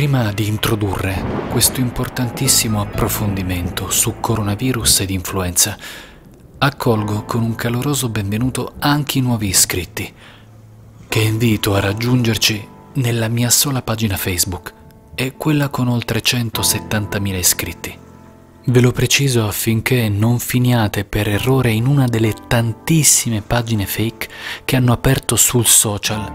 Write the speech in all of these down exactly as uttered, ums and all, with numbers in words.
Prima di introdurre questo importantissimo approfondimento su coronavirus ed influenza, accolgo con un caloroso benvenuto anche i nuovi iscritti, che invito a raggiungerci nella mia sola pagina Facebook e quella con oltre centosettantamila iscritti. Ve lo preciso affinché non finiate per errore in una delle tantissime pagine fake che hanno aperto sul social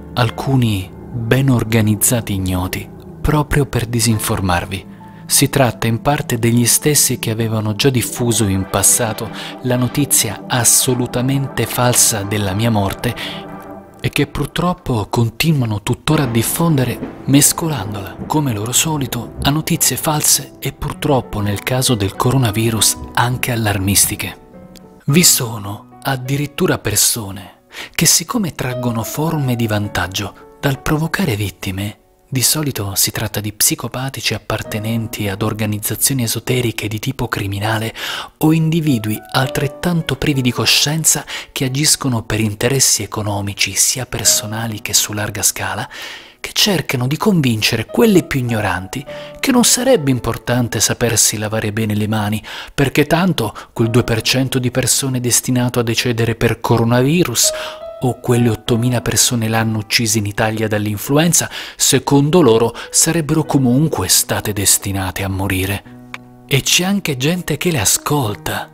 alcuni ben organizzati ignoti proprio per disinformarvi. Si tratta in parte degli stessi che avevano già diffuso in passato la notizia assolutamente falsa della mia morte e che purtroppo continuano tuttora a diffondere mescolandola, come loro solito, a notizie false e purtroppo nel caso del coronavirus anche allarmistiche. Vi sono addirittura persone che, siccome traggono forme di vantaggio dal provocare vittime, di solito si tratta di psicopatici appartenenti ad organizzazioni esoteriche di tipo criminale o individui altrettanto privi di coscienza che agiscono per interessi economici sia personali che su larga scala, che cercano di convincere quelle più ignoranti che non sarebbe importante sapersi lavare bene le mani, perché tanto quel due per cento di persone destinato a decedere per coronavirus o quelle ottomila persone l'hanno uccise in Italia dall'influenza, secondo loro sarebbero comunque state destinate a morire. E c'è anche gente che le ascolta,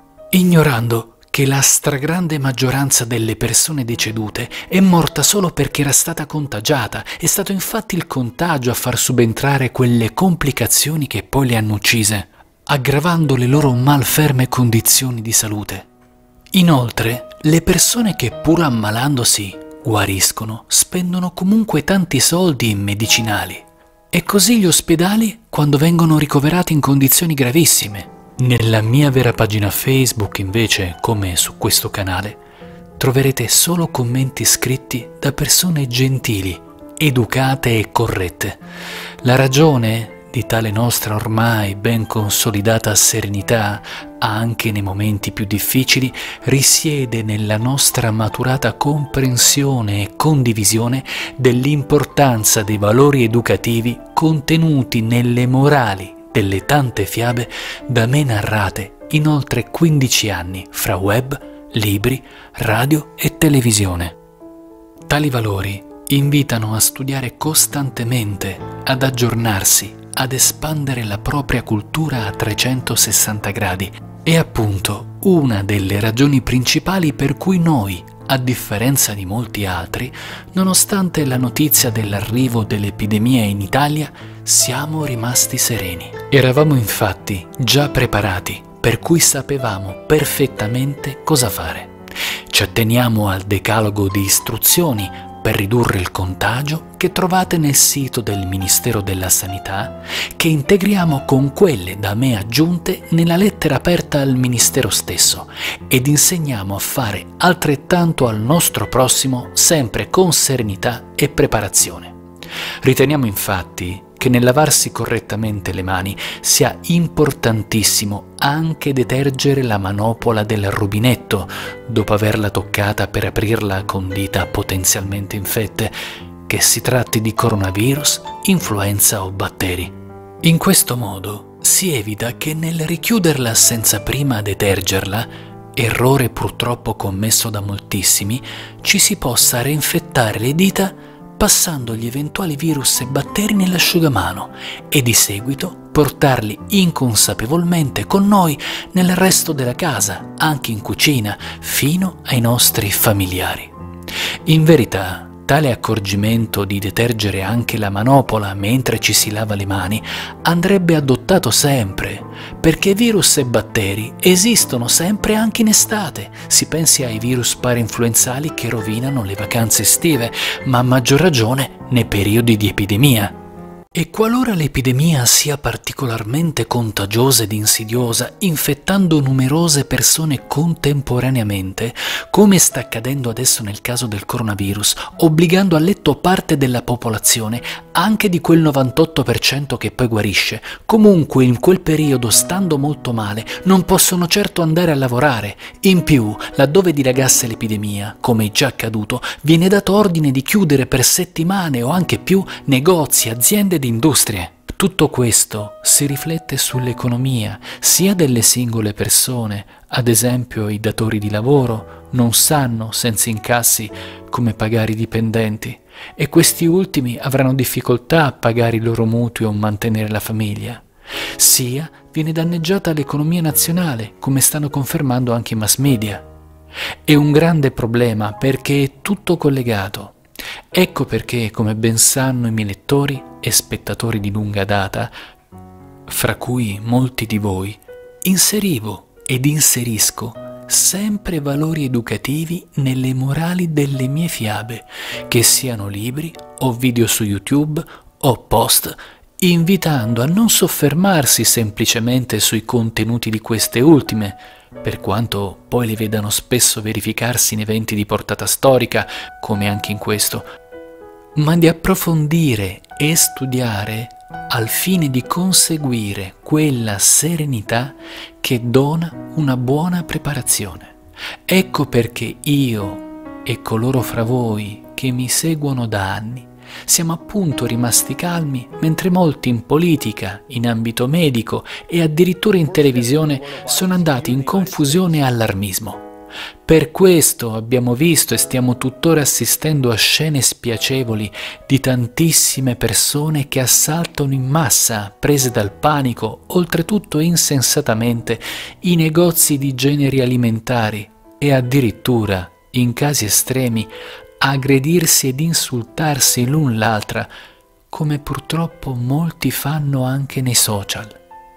ignorando che la stragrande maggioranza delle persone decedute è morta solo perché era stata contagiata. È stato infatti il contagio a far subentrare quelle complicazioni che poi le hanno uccise, aggravando le loro malferme condizioni di salute. Inoltre, le persone che pur ammalandosi guariscono spendono comunque tanti soldi in medicinali. E così gli ospedali quando vengono ricoverati in condizioni gravissime. Nella mia vera pagina Facebook, invece, come su questo canale, troverete solo commenti scritti da persone gentili, educate e corrette. La ragione di tale nostra ormai ben consolidata serenità, anche nei momenti più difficili, risiede nella nostra maturata comprensione e condivisione dell'importanza dei valori educativi contenuti nelle morali delle tante fiabe da me narrate in oltre quindici anni fra web, libri, radio e televisione. Tali valori invitano a studiare costantemente, ad aggiornarsi, ad espandere la propria cultura a trecentosessanta gradi. È appunto una delle ragioni principali per cui noi, a differenza di molti altri, nonostante la notizia dell'arrivo dell'epidemia in Italia, siamo rimasti sereni. Eravamo infatti già preparati, per cui sapevamo perfettamente cosa fare. Ci atteniamo al decalogo di istruzioni per ridurre il contagio che trovate nel sito del Ministero della Sanità, che integriamo con quelle da me aggiunte nella lettera aperta al Ministero stesso, ed insegniamo a fare altrettanto al nostro prossimo, sempre con serenità e preparazione. Riteniamo infatti che nel lavarsi correttamente le mani sia importantissimo anche detergere la manopola del rubinetto dopo averla toccata per aprirla con dita potenzialmente infette, che si tratti di coronavirus, influenza o batteri. In questo modo si evita che nel richiuderla senza prima detergerla, errore purtroppo commesso da moltissimi, ci si possa reinfettare le dita passando gli eventuali virus e batteri nell'asciugamano e di seguito portarli inconsapevolmente con noi nel resto della casa, anche in cucina, fino ai nostri familiari. In verità, tale accorgimento di detergere anche la manopola mentre ci si lava le mani andrebbe adottato sempre, perché virus e batteri esistono sempre anche in estate. Si pensi ai virus parainfluenzali che rovinano le vacanze estive, ma a maggior ragione nei periodi di epidemia. E qualora l'epidemia sia particolarmente contagiosa ed insidiosa, infettando numerose persone contemporaneamente, come sta accadendo adesso nel caso del coronavirus, obbligando a letto parte della popolazione, anche di quel novantotto per cento che poi guarisce, comunque in quel periodo, stando molto male, non possono certo andare a lavorare. In più, laddove dilagasse l'epidemia, come è già accaduto, viene dato ordine di chiudere per settimane o anche più negozi, aziende grandi industrie. Tutto questo si riflette sull'economia sia delle singole persone, ad esempio i datori di lavoro non sanno senza incassi come pagare i dipendenti e questi ultimi avranno difficoltà a pagare i loro mutui o mantenere la famiglia, sia viene danneggiata l'economia nazionale, come stanno confermando anche i mass media. È un grande problema perché è tutto collegato. Ecco perché, come ben sanno i miei lettori e spettatori di lunga data, fra cui molti di voi, inserivo ed inserisco sempre valori educativi nelle morali delle mie fiabe, che siano libri o video su YouTube o post, invitando a non soffermarsi semplicemente sui contenuti di queste ultime, per quanto poi le vedano spesso verificarsi in eventi di portata storica, come anche in questo, ma di approfondire e studiare al fine di conseguire quella serenità che dona una buona preparazione. Ecco perché io e coloro fra voi che mi seguono da anni siamo appunto rimasti calmi, mentre molti in politica, in ambito medico e addirittura in televisione sono andati in confusione e allarmismo. Per questo abbiamo visto e stiamo tuttora assistendo a scene spiacevoli di tantissime persone che assaltano in massa, prese dal panico, oltretutto insensatamente, i negozi di generi alimentari e addirittura, in casi estremi, aggredirsi ed insultarsi l'un l'altra, come purtroppo molti fanno anche nei social.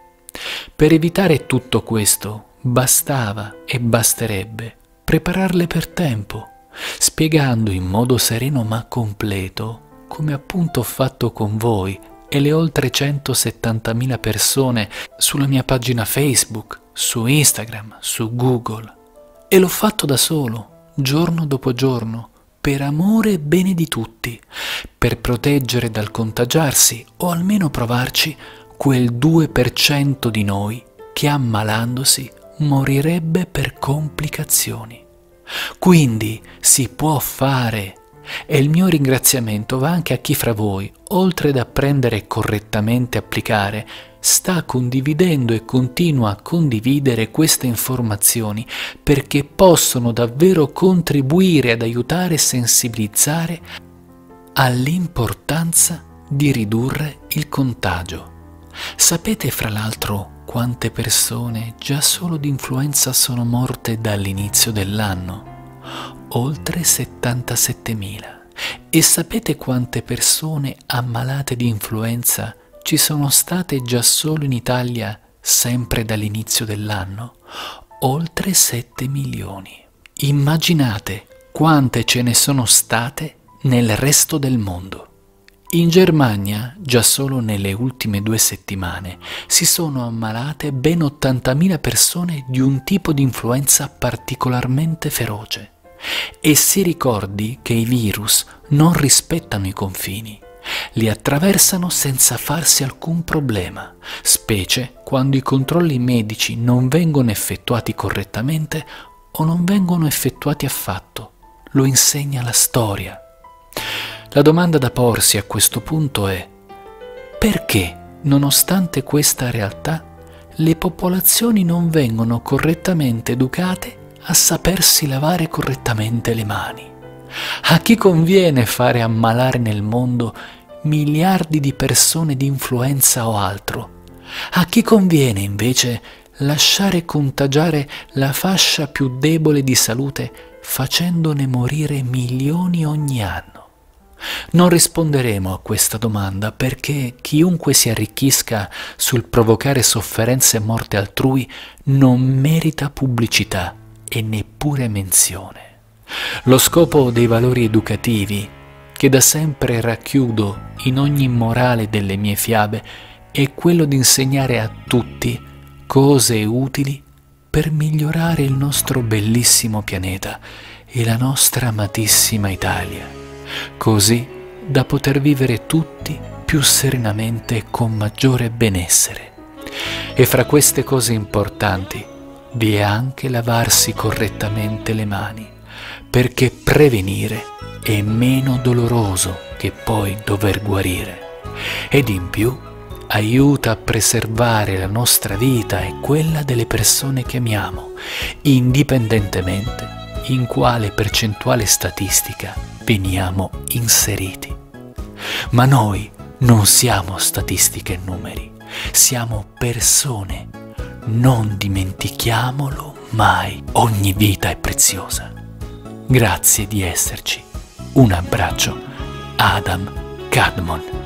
Per evitare tutto questo bastava e basterebbe prepararle per tempo, spiegando in modo sereno ma completo, come appunto ho fatto con voi e le oltre centosettantamila persone sulla mia pagina Facebook, su Instagram, su Google. E l'ho fatto da solo, giorno dopo giorno, per amore e bene di tutti, per proteggere dal contagiarsi o almeno provarci quel due per cento di noi che ammalandosi morirebbe per complicazioni. Quindi si può fare, e il mio ringraziamento va anche a chi fra voi, oltre ad apprendere e correttamente applicare, sta condividendo e continua a condividere queste informazioni perché possono davvero contribuire ad aiutare e sensibilizzare all'importanza di ridurre il contagio. Sapete fra l'altro quante persone già solo di influenza sono morte dall'inizio dell'anno? Oltre settantasettemila. E sapete quante persone ammalate di influenza ci sono state già solo in Italia sempre dall'inizio dell'anno? Oltre sette milioni. Immaginate quante ce ne sono state nel resto del mondo. In Germania, già solo nelle ultime due settimane, si sono ammalate ben ottantamila persone di un tipo di influenza particolarmente feroce. E si ricordi che i virus non rispettano i confini, li attraversano senza farsi alcun problema, specie quando i controlli medici non vengono effettuati correttamente o non vengono effettuati affatto. Lo insegna la storia. La domanda da porsi a questo punto è: perché, nonostante questa realtà, le popolazioni non vengono correttamente educate a sapersi lavare correttamente le mani? A chi conviene fare ammalare nel mondo miliardi di persone di influenza o altro? A chi conviene invece lasciare contagiare la fascia più debole di salute facendone morire milioni ogni anno? Non risponderemo a questa domanda perché chiunque si arricchisca sul provocare sofferenze e morte altrui non merita pubblicità e neppure menzione. Lo scopo dei valori educativi, che da sempre racchiudo in ogni morale delle mie fiabe, è quello di insegnare a tutti cose utili per migliorare il nostro bellissimo pianeta e la nostra amatissima Italia, così da poter vivere tutti più serenamente e con maggiore benessere. E fra queste cose importanti vi è anche lavarsi correttamente le mani, perché prevenire è meno doloroso che poi dover guarire. ed in più aiuta a preservare la nostra vita e quella delle persone che amiamo, indipendentemente in quale percentuale statistica veniamo inseriti. Ma noi non siamo statistiche e numeri, siamo persone. Non dimentichiamolo mai. Ogni vita è preziosa. Grazie di esserci. Un abbraccio. Adam Kadmon.